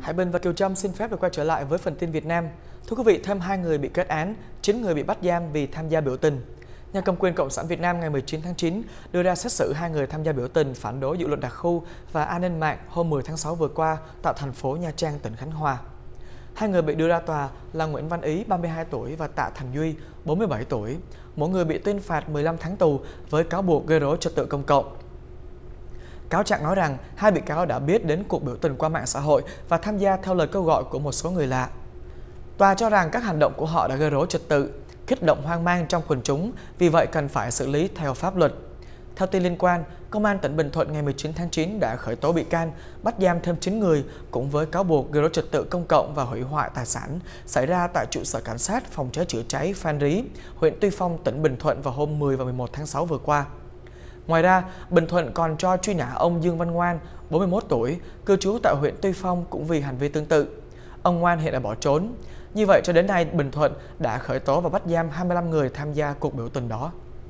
Hải Bình và Kiều Trâm xin phép được quay trở lại với phần tin Việt Nam. Thưa quý vị, thêm 2 người bị kết án, 9 người bị bắt giam vì tham gia biểu tình. Nhà cầm quyền Cộng sản Việt Nam ngày 19 tháng 9 đưa ra xét xử 2 người tham gia biểu tình phản đối dự luật đặc khu và an ninh mạng hôm 10 tháng 6 vừa qua tại thành phố Nha Trang, tỉnh Khánh Hòa. 2 người bị đưa ra tòa là Nguyễn Văn Ý, 32 tuổi và Tạ Thành Duy, 47 tuổi. Mỗi người bị tuyên phạt 15 tháng tù với cáo buộc gây rối trật tự công cộng. Cáo trạng nói rằng hai bị cáo đã biết đến cuộc biểu tình qua mạng xã hội và tham gia theo lời kêu gọi của một số người lạ. Tòa cho rằng các hành động của họ đã gây rối trật tự, kích động hoang mang trong quần chúng, vì vậy cần phải xử lý theo pháp luật. Theo tin liên quan, Công an tỉnh Bình Thuận ngày 19 tháng 9 đã khởi tố bị can, bắt giam thêm 9 người cũng với cáo buộc gây rối trật tự công cộng và hủy hoại tài sản xảy ra tại trụ sở cảnh sát phòng cháy chữa cháy Phan Rí, huyện Tuy Phong, tỉnh Bình Thuận vào hôm 10 và 11 tháng 6 vừa qua. Ngoài ra, Bình Thuận còn cho truy nã ông Dương Văn Ngoan, 41 tuổi, cư trú tại huyện Tuy Phong cũng vì hành vi tương tự. Ông Ngoan hiện đã bỏ trốn. Như vậy, cho đến nay, Bình Thuận đã khởi tố và bắt giam 25 người tham gia cuộc biểu tình đó.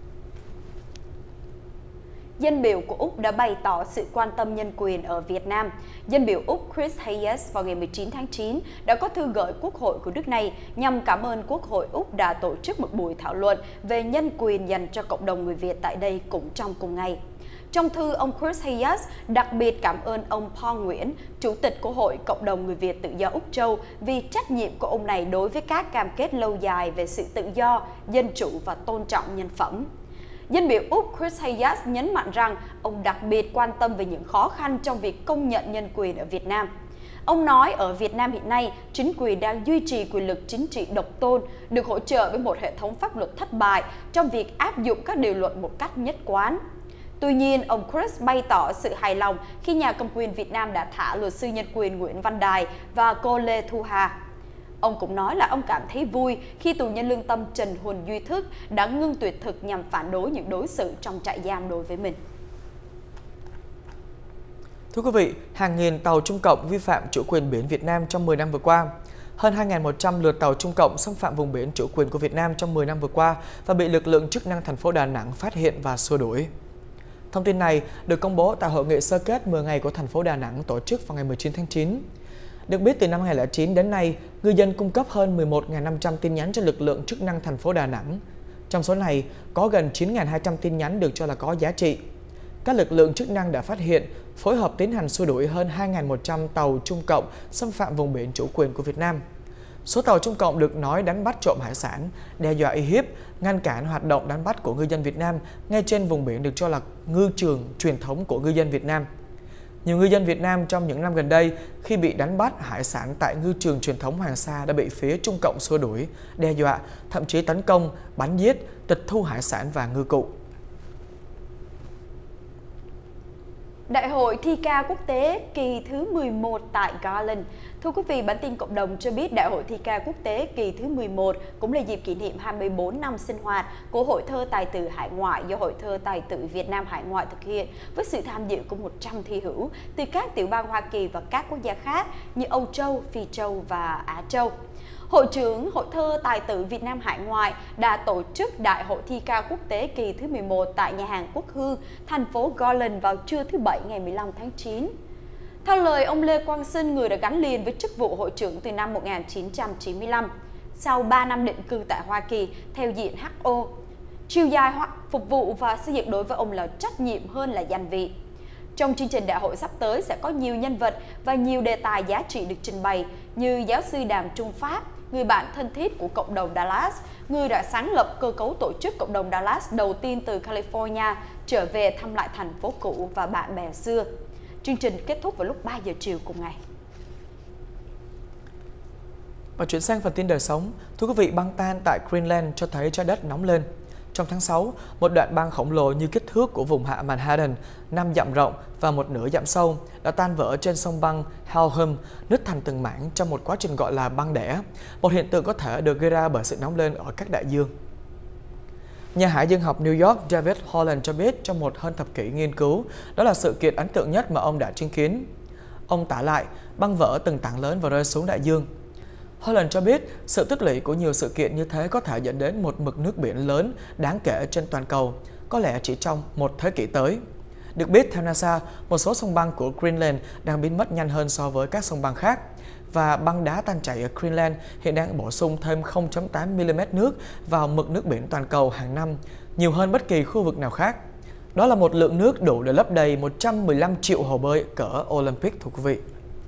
Dân biểu của Úc đã bày tỏ sự quan tâm nhân quyền ở Việt Nam. Dân biểu Úc Chris Hayes vào ngày 19 tháng 9 đã có thư gửi Quốc hội của nước này nhằm cảm ơn Quốc hội Úc đã tổ chức một buổi thảo luận về nhân quyền dành cho cộng đồng người Việt tại đây cũng trong cùng ngày. Trong thư, ông Chris Hayes đặc biệt cảm ơn ông Paul Nguyễn, Chủ tịch của Hội Cộng đồng Người Việt Tự do Úc Châu vì trách nhiệm của ông này đối với các cam kết lâu dài về sự tự do, dân chủ và tôn trọng nhân phẩm. Dân biểu Úc Chris Hayes nhấn mạnh rằng ông đặc biệt quan tâm về những khó khăn trong việc công nhận nhân quyền ở Việt Nam. Ông nói ở Việt Nam hiện nay, chính quyền đang duy trì quyền lực chính trị độc tôn, được hỗ trợ với một hệ thống pháp luật thất bại trong việc áp dụng các điều luật một cách nhất quán. Tuy nhiên, ông Chris bày tỏ sự hài lòng khi nhà cầm quyền Việt Nam đã thả luật sư nhân quyền Nguyễn Văn Đài và cô Lê Thu Hà. Ông cũng nói là ông cảm thấy vui khi tù nhân lương tâm Trần Huỳnh Duy Thức đã ngưng tuyệt thực nhằm phản đối những đối xử trong trại giam đối với mình. Thưa quý vị, hàng nghìn tàu Trung Cộng vi phạm chủ quyền biển Việt Nam trong 10 năm vừa qua. Hơn 2.100 lượt tàu Trung Cộng xâm phạm vùng biển chủ quyền của Việt Nam trong 10 năm vừa qua và bị lực lượng chức năng thành phố Đà Nẵng phát hiện và xua đuổi. Thông tin này được công bố tại hội nghị sơ kết 10 ngày của thành phố Đà Nẵng tổ chức vào ngày 19 tháng 9. Được biết, từ năm 2009 đến nay, ngư dân cung cấp hơn 11.500 tin nhắn cho lực lượng chức năng thành phố Đà Nẵng. Trong số này, có gần 9.200 tin nhắn được cho là có giá trị. Các lực lượng chức năng đã phát hiện, phối hợp tiến hành xua đuổi hơn 2.100 tàu Trung Cộng xâm phạm vùng biển chủ quyền của Việt Nam. Số tàu Trung Cộng được nói đánh bắt trộm hải sản, đe dọa uy hiếp, ngăn cản hoạt động đánh bắt của ngư dân Việt Nam ngay trên vùng biển được cho là ngư trường truyền thống của ngư dân Việt Nam. Nhiều ngư dân Việt Nam trong những năm gần đây khi bị đánh bắt hải sản tại ngư trường truyền thống Hoàng Sa đã bị phía Trung Cộng xua đuổi, đe dọa, thậm chí tấn công, bắn giết, tịch thu hải sản và ngư cụ. Đại hội thi ca quốc tế kỳ thứ 11 tại Garland. Thưa quý vị, bản tin cộng đồng cho biết Đại hội thi ca quốc tế kỳ thứ 11 cũng là dịp kỷ niệm 24 năm sinh hoạt của Hội thơ tài tử hải ngoại do Hội thơ tài tử Việt Nam hải ngoại thực hiện với sự tham dự của 100 thi hữu từ các tiểu bang Hoa Kỳ và các quốc gia khác như Âu Châu, Phi Châu và Á Châu. Hội trưởng Hội thơ tài tử Việt Nam hải ngoại đã tổ chức Đại hội thi ca quốc tế kỳ thứ 11 tại nhà hàng Quốc Hương, thành phố Garland vào trưa thứ Bảy ngày 15 tháng 9. Theo lời ông Lê Quang Sinh, người đã gắn liền với chức vụ hội trưởng từ năm 1995, sau 3 năm định cư tại Hoa Kỳ theo diện HO, chiều dài phục vụ và xây dựng đối với ông là trách nhiệm hơn là danh vị. Trong chương trình đại hội sắp tới sẽ có nhiều nhân vật và nhiều đề tài giá trị được trình bày như giáo sư Đàm Trung Pháp, người bạn thân thiết của cộng đồng Dallas, người đã sáng lập cơ cấu tổ chức cộng đồng Dallas đầu tiên từ California trở về thăm lại thành phố cũ và bạn bè xưa. Chương trình kết thúc vào lúc 3 giờ chiều cùng ngày. Và chuyển sang phần tin đời sống, thưa quý vị, băng tan tại Greenland cho thấy trái đất nóng lên. Trong tháng 6, một đoạn băng khổng lồ như kích thước của vùng hạ Manhattan, 5 dặm rộng và 1 nửa dặm sâu, đã tan vỡ trên sông băng Helheim, nứt thành từng mảng trong một quá trình gọi là băng đẻ, một hiện tượng có thể được gây ra bởi sự nóng lên ở các đại dương. Nhà hải dương học New York David Holland cho biết trong một hơn thập kỷ nghiên cứu, đó là sự kiện ấn tượng nhất mà ông đã chứng kiến. Ông tả lại, băng vỡ từng tảng lớn và rơi xuống đại dương. Holland cho biết sự tích lũy của nhiều sự kiện như thế có thể dẫn đến một mực nước biển lớn đáng kể trên toàn cầu, có lẽ chỉ trong một thế kỷ tới. Được biết, theo NASA, một số sông băng của Greenland đang biến mất nhanh hơn so với các sông băng khác. Và băng đá tan chảy ở Greenland hiện đang bổ sung thêm 0,8 mm nước vào mực nước biển toàn cầu hàng năm, nhiều hơn bất kỳ khu vực nào khác. Đó là một lượng nước đủ để lấp đầy 115 triệu hồ bơi cỡ Olympic, thưa quý vị.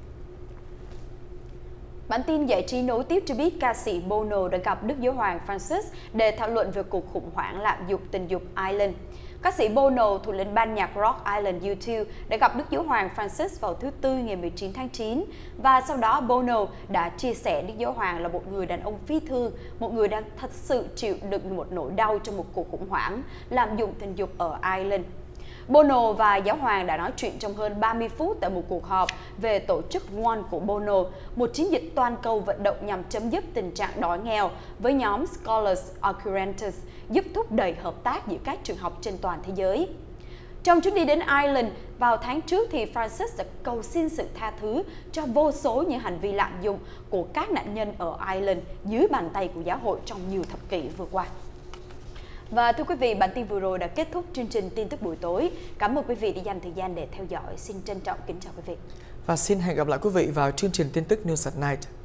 Bản tin giải trí nối tiếp cho biết ca sĩ Bono đã gặp Đức Giáo hoàng Francis để thảo luận về cuộc khủng hoảng lạm dụng tình dục Ireland. Ca sĩ Bono, thủ lĩnh ban nhạc rock Ireland U2, đã gặp Đức Giáo hoàng Francis vào thứ Tư ngày 19 tháng 9 và sau đó Bono đã chia sẻ Đức Giáo hoàng là một người đàn ông phi thường, một người đang thật sự chịu đựng một nỗi đau trong một cuộc khủng hoảng lạm dụng tình dục ở Ireland. Bono và Giáo hoàng đã nói chuyện trong hơn 30 phút tại một cuộc họp về tổ chức One của Bono, một chiến dịch toàn cầu vận động nhằm chấm dứt tình trạng đói nghèo với nhóm Scholars Occurrences, giúp thúc đẩy hợp tác giữa các trường học trên toàn thế giới. Trong chuyến đi đến Ireland vào tháng trước, thì Francis đã cầu xin sự tha thứ cho vô số những hành vi lạm dụng của các nạn nhân ở Ireland dưới bàn tay của giáo hội trong nhiều thập kỷ vừa qua. Và thưa quý vị, bản tin vừa rồi đã kết thúc chương trình tin tức buổi tối. Cảm ơn quý vị đã dành thời gian để theo dõi. Xin trân trọng kính chào quý vị. Và xin hẹn gặp lại quý vị vào chương trình tin tức News at Night.